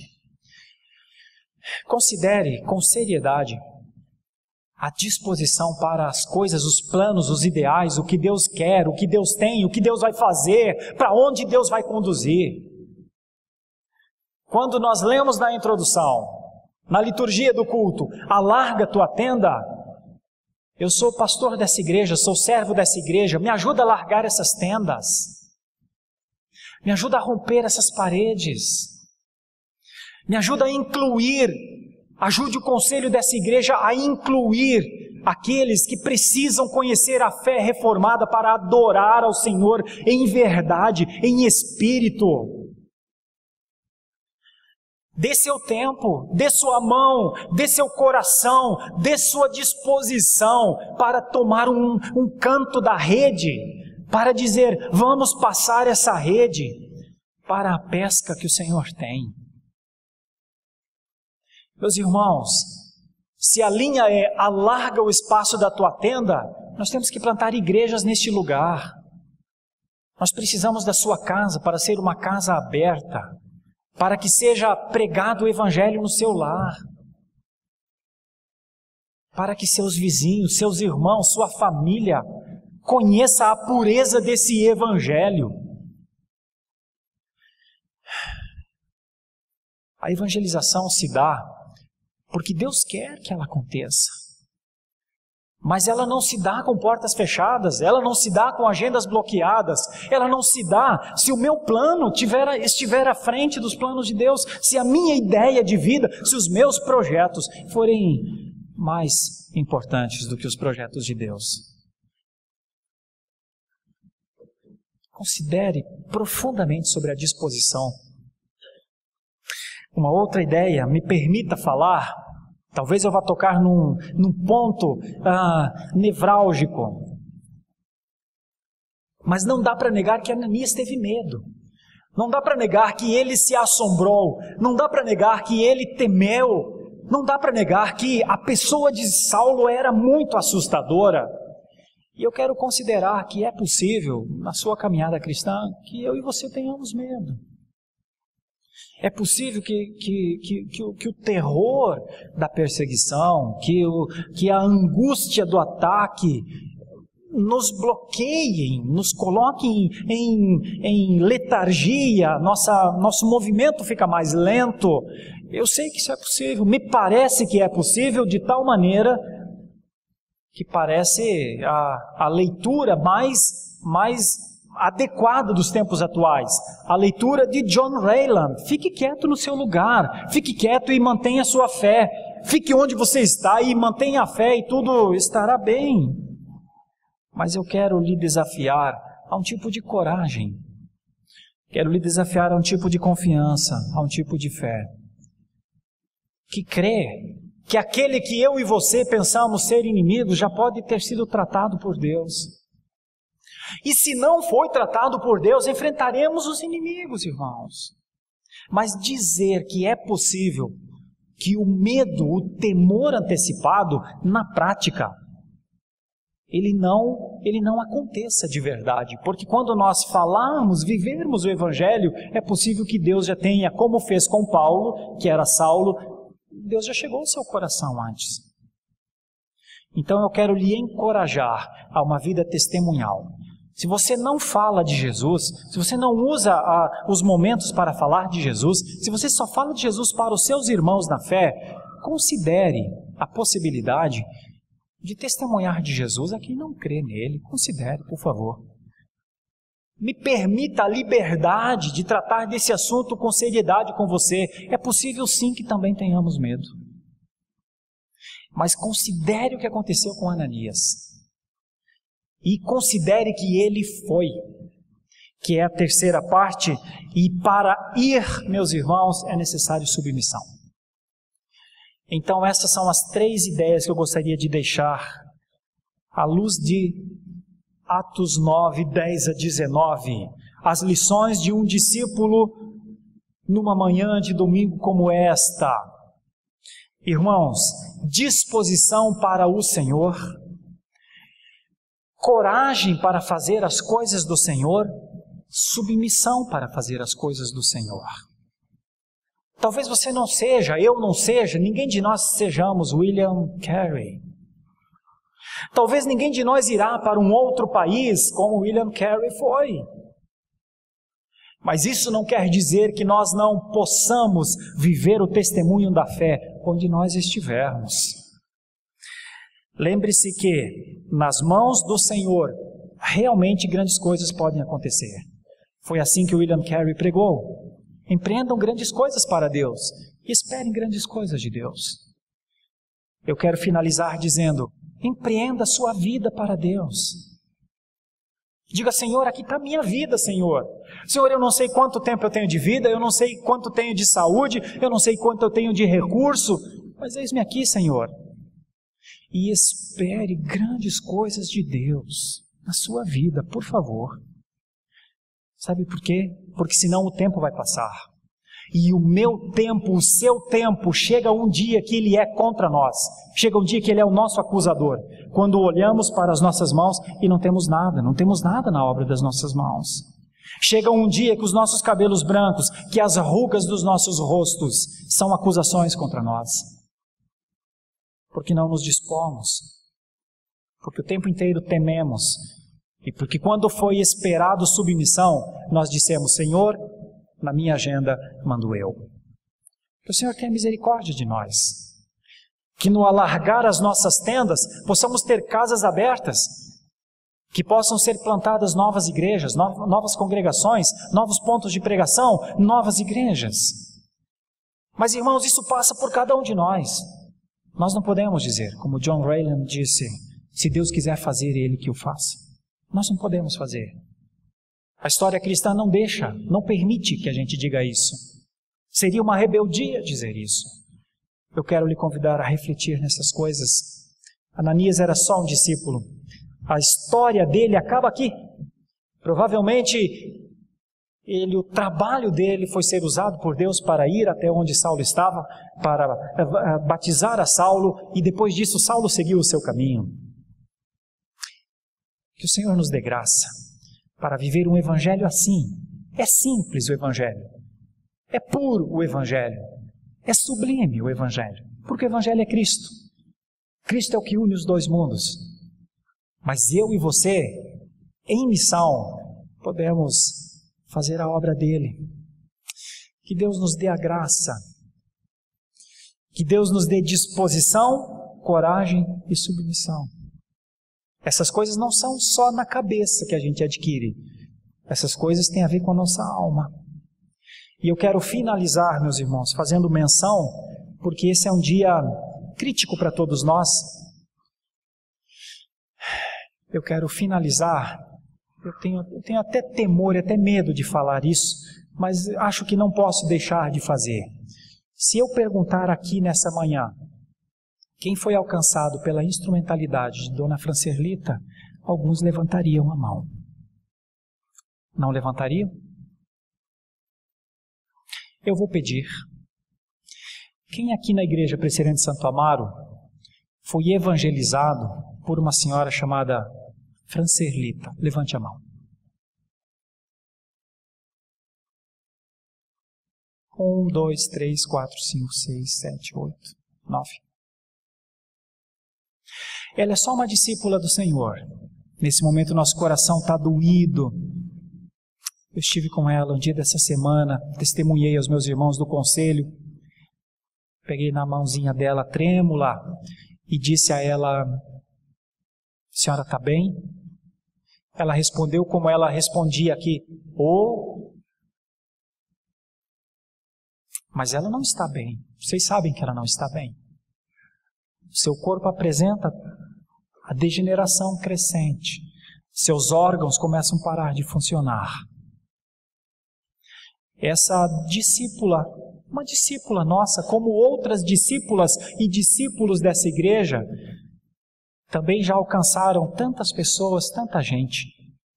Considere com seriedade a disposição para as coisas, os planos, os ideais, o que Deus quer, o que Deus tem, o que Deus vai fazer, para onde Deus vai conduzir. Quando nós lemos na introdução, na liturgia do culto, alarga tua tenda, eu sou pastor dessa igreja, sou servo dessa igreja, me ajuda a largar essas tendas, me ajuda a romper essas paredes, me ajuda a incluir, ajude o conselho dessa igreja a incluir aqueles que precisam conhecer a fé reformada para adorar ao Senhor em verdade, em espírito. Dê seu tempo, dê sua mão, dê seu coração, dê sua disposição para tomar um canto da rede, para dizer: vamos passar essa rede para a pesca que o Senhor tem. Meus irmãos, se a linha é alarga o espaço da tua tenda, nós temos que plantar igrejas neste lugar. Nós precisamos da sua casa para ser uma casa aberta, para que seja pregado o Evangelho no seu lar, para que seus vizinhos, seus irmãos, sua família conheça a pureza desse Evangelho. A evangelização se dá porque Deus quer que ela aconteça. Mas ela não se dá com portas fechadas, ela não se dá com agendas bloqueadas, ela não se dá se o meu plano estiver à frente dos planos de Deus, se a minha ideia de vida, se os meus projetos forem mais importantes do que os projetos de Deus. Considere profundamente sobre a disposição. Uma outra ideia, me permita falar, talvez eu vá tocar num ponto nevrálgico. Mas não dá para negar que Ananias teve medo. Não dá para negar que ele se assombrou. Não dá para negar que ele temeu. Não dá para negar que a pessoa de Saulo era muito assustadora. E eu quero considerar que é possível, na sua caminhada cristã, que eu e você tenhamos medo. É possível que o terror da perseguição, que a angústia do ataque nos bloqueiem, nos coloquem em letargia, nosso movimento fica mais lento. Eu sei que isso é possível, me parece que é possível de tal maneira que parece a leitura mais adequada dos tempos atuais, a leitura de John Rayland. Fique quieto no seu lugar, fique quieto e mantenha a sua fé, fique onde você está e mantenha a fé e tudo estará bem. Mas eu quero lhe desafiar a um tipo de coragem, quero lhe desafiar a um tipo de confiança, a um tipo de fé, que crê que aquele que eu e você pensamos ser inimigo já pode ter sido tratado por Deus. E se não foi tratado por Deus, enfrentaremos os inimigos, irmãos. Mas dizer que é possível que o medo, o temor antecipado, na prática, ele não aconteça de verdade. Porque quando nós falarmos, vivermos o Evangelho, é possível que Deus já tenha, como fez com Paulo, que era Saulo, Deus já chegou ao seu coração antes. Então eu quero lhe encorajar a uma vida testemunhal. Se você não fala de Jesus, se você não usa os momentos para falar de Jesus, se você só fala de Jesus para os seus irmãos na fé, considere a possibilidade de testemunhar de Jesus a quem não crê nele. Considere, por favor. Me permita a liberdade de tratar desse assunto com seriedade com você. É possível sim que também tenhamos medo. Mas considere o que aconteceu com Ananias. E considere que ele foi, que é a terceira parte, e para ir, meus irmãos, é necessário submissão. Então essas são as 3 ideias que eu gostaria de deixar à luz de Atos 9, 10 a 19. As lições de um discípulo numa manhã de domingo como esta. Irmãos, disposição para o Senhor, coragem para fazer as coisas do Senhor, submissão para fazer as coisas do Senhor. Talvez você não seja, eu não seja, ninguém de nós sejamos William Carey. Talvez ninguém de nós irá para um outro país como William Carey foi. Mas isso não quer dizer que nós não possamos viver o testemunho da fé onde nós estivermos. Lembre-se que nas mãos do Senhor realmente grandes coisas podem acontecer. Foi assim que William Carey pregou. Empreendam grandes coisas para Deus e esperem grandes coisas de Deus. Eu quero finalizar dizendo: empreenda a sua vida para Deus. Diga: Senhor, aqui está a minha vida, Senhor. Senhor, eu não sei quanto tempo eu tenho de vida, eu não sei quanto tenho de saúde, eu não sei quanto eu tenho de recurso, mas eis-me aqui, Senhor. E espere grandes coisas de Deus na sua vida, por favor. Sabe por quê? Porque senão o tempo vai passar. E o meu tempo, o seu tempo, chega um dia que ele é contra nós. Chega um dia que ele é o nosso acusador. Quando olhamos para as nossas mãos e não temos nada na obra das nossas mãos. Chega um dia que os nossos cabelos brancos, que as rugas dos nossos rostos são acusações contra nós. Porque não nos dispomos. Porque o tempo inteiro tememos. E porque quando foi esperado submissão, nós dissemos: Senhor, na minha agenda mando eu. Que o Senhor tenha misericórdia de nós. Que no alargar as nossas tendas, possamos ter casas abertas. Que possam ser plantadas novas igrejas, novas congregações, novos pontos de pregação, novas igrejas. Mas, irmãos, isso passa por cada um de nós. Nós não podemos dizer, como John Rayland disse, se Deus quiser fazer, Ele que o faça. Nós não podemos fazer. A história cristã não deixa, não permite que a gente diga isso. Seria uma rebeldia dizer isso. Eu quero lhe convidar a refletir nessas coisas. Ananias era só um discípulo. A história dele acaba aqui. Provavelmente, o trabalho dele foi ser usado por Deus para ir até onde Saulo estava, para batizar a Saulo, e depois disso Saulo seguiu o seu caminho. Que o Senhor nos dê graça para viver um evangelho assim. É simples o evangelho. É puro o evangelho. É sublime o evangelho. Porque o evangelho é Cristo. Cristo é o que une os dois mundos. Mas eu e você, em missão, podemos fazer a obra dele. Que Deus nos dê a graça. Que Deus nos dê disposição, coragem e submissão. Essas coisas não são só na cabeça que a gente adquire. Essas coisas têm a ver com a nossa alma. E eu quero finalizar, meus irmãos, fazendo menção, porque esse é um dia crítico para todos nós. Eu quero finalizar. Eu tenho até temor, até medo de falar isso, mas acho que não posso deixar de fazer. Se eu perguntar aqui nessa manhã, quem foi alcançado pela instrumentalidade de Dona Francerlita, alguns levantariam a mão. Não levantariam? Eu vou pedir. Quem aqui na Igreja Presbiteriana de Santo Amaro foi evangelizado por uma senhora chamada Francerlita? Levante a mão. 1, 2, 3, 4, 5, 6, 7, 8, 9. Ela é só uma discípula do Senhor. Nesse momento nosso coração está doído. Eu estive com ela um dia dessa semana, testemunhei aos meus irmãos do conselho, peguei na mãozinha dela trêmula e disse a ela: a senhora está bem? Ela respondeu como ela respondia aqui: mas ela não está bem. Vocês sabem que ela não está bem. O seu corpo apresenta a degeneração crescente. Seus órgãos começam a parar de funcionar. Essa discípula, uma discípula nossa, como outras discípulas e discípulos dessa igreja, também já alcançaram tantas pessoas, tanta gente.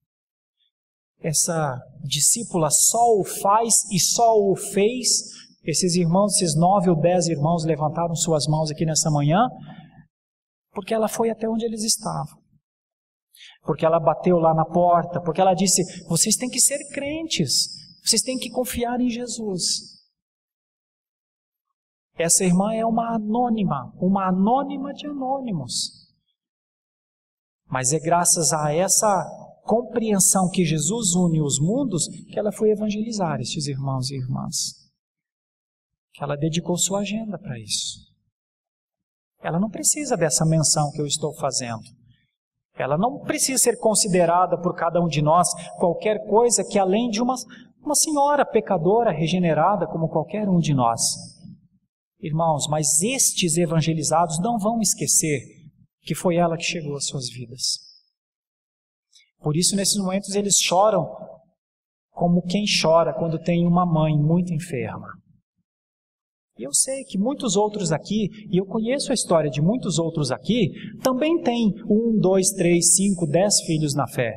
Essa discípula só o faz e só o fez. Esses irmãos, esses 9 ou 10 irmãos levantaram suas mãos aqui nessa manhã, porque ela foi até onde eles estavam. Porque ela bateu lá na porta, porque ela disse, vocês têm que ser crentes, vocês têm que confiar em Jesus. Essa irmã é uma anônima de anônimos. Mas é graças a essa compreensão que Jesus une os mundos que ela foi evangelizar estes irmãos e irmãs. Que ela dedicou sua agenda para isso. Ela não precisa dessa menção que eu estou fazendo. Ela não precisa ser considerada por cada um de nós qualquer coisa que além de uma senhora pecadora regenerada como qualquer um de nós. Irmãos, mas estes evangelizados não vão esquecer que foi ela que chegou às suas vidas. Por isso, nesses momentos, eles choram como quem chora quando tem uma mãe muito enferma. E eu sei que muitos outros aqui, e eu conheço a história de muitos outros aqui, também têm 1, 2, 3, 5, 10 filhos na fé.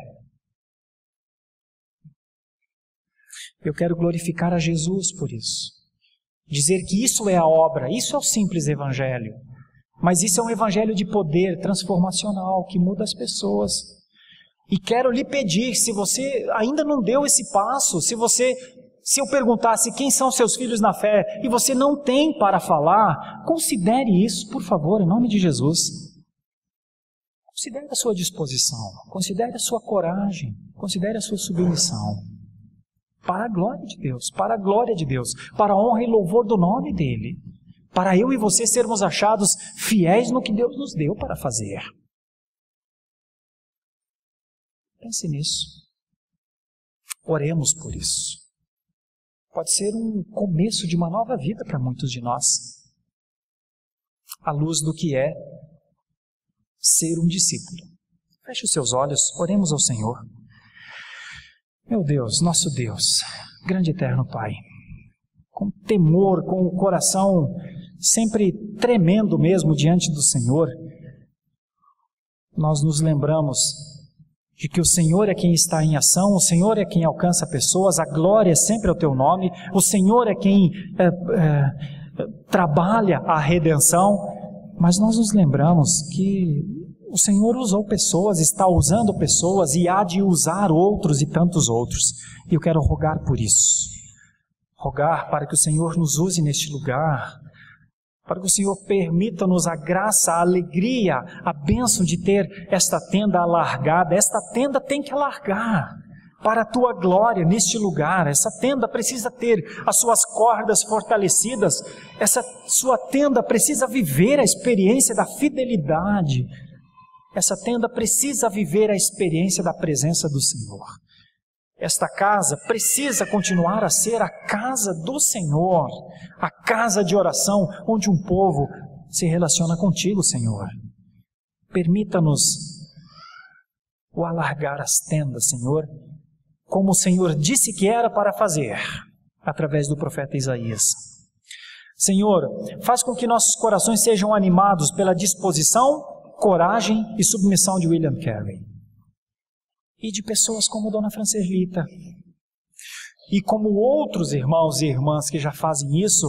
Eu quero glorificar a Jesus por isso. Dizer que isso é a obra, isso é o simples evangelho. Mas isso é um evangelho de poder transformacional, que muda as pessoas. E quero lhe pedir, se você ainda não deu esse passo, se eu perguntasse quem são seus filhos na fé, e você não tem para falar, considere isso, por favor, em nome de Jesus. Considere a sua disposição, considere a sua coragem, considere a sua submissão. Para a glória de Deus, para a glória de Deus, para a honra e louvor do nome dEle. Para eu e você sermos achados fiéis no que Deus nos deu para fazer. Pense nisso. Oremos por isso. Pode ser um começo de uma nova vida para muitos de nós. À luz do que é ser um discípulo. Feche os seus olhos, oremos ao Senhor. Meu Deus, nosso Deus, grande e eterno Pai, com temor, com o coração sempre tremendo mesmo diante do Senhor, nós nos lembramos de que o Senhor é quem está em ação, o Senhor é quem alcança pessoas, a glória é sempre ao Teu nome, o Senhor é quem trabalha a redenção, mas nós nos lembramos que o Senhor usou pessoas, está usando pessoas e há de usar outros e tantos outros. E eu quero rogar por isso. Rogar para que o Senhor nos use neste lugar, para que o Senhor permita-nos a graça, a alegria, a bênção de ter esta tenda alargada. Esta tenda tem que alargar para a Tua glória neste lugar. Essa tenda precisa ter as suas cordas fortalecidas. Essa sua tenda precisa viver a experiência da fidelidade. Essa tenda precisa viver a experiência da presença do Senhor. Esta casa precisa continuar a ser a casa do Senhor, a casa de oração onde um povo se relaciona contigo, Senhor. Permita-nos o alargar as tendas, Senhor, como o Senhor disse que era para fazer, através do profeta Isaías. Senhor, faz com que nossos corações sejam animados pela disposição, coragem e submissão de William Carey. E de pessoas como Dona Francelita. E como outros irmãos e irmãs que já fazem isso,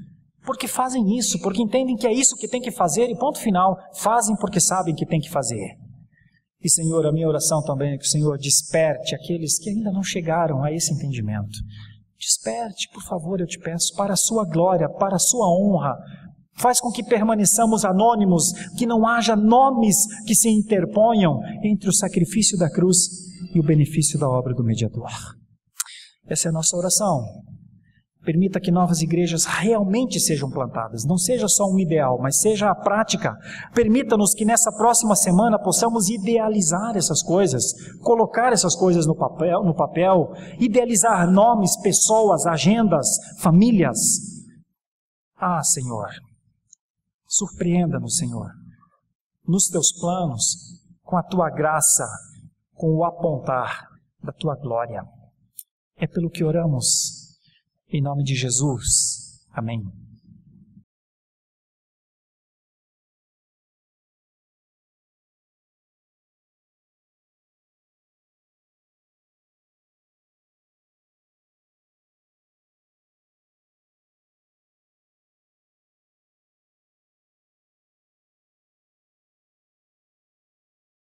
porque entendem que é isso que tem que fazer e ponto final, fazem porque sabem que tem que fazer. E Senhor, a minha oração também é que o Senhor desperte aqueles que ainda não chegaram a esse entendimento. Desperte, por favor, eu te peço, para a sua glória, para a sua honra. Faz com que permaneçamos anônimos, que não haja nomes que se interponham entre o sacrifício da cruz e o benefício da obra do mediador. Essa é a nossa oração. Permita que novas igrejas realmente sejam plantadas. Não seja só um ideal, mas seja a prática. Permita-nos que nessa próxima semana possamos idealizar essas coisas, colocar essas coisas no papel, idealizar nomes, pessoas, agendas, famílias. Ah, Senhor, surpreenda-nos, Senhor, nos Teus planos, com a Tua graça, com o apontar da Tua glória. É pelo que oramos, em nome de Jesus. Amém.